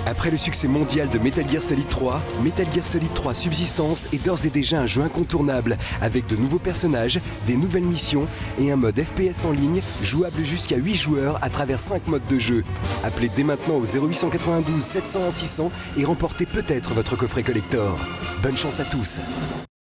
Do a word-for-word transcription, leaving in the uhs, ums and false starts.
Après le succès mondial de Metal Gear Solid trois, Metal Gear Solid trois Subsistance est d'ores et déjà un jeu incontournable, avec de nouveaux personnages, des nouvelles missions et un mode F P S en ligne, jouable jusqu'à huit joueurs à travers cinq modes de jeu. Appelez dès maintenant au zéro huit cent quatre-vingt-douze sept cent un six cents et remportez peut-être votre coffret collector. Bonne chance à tous!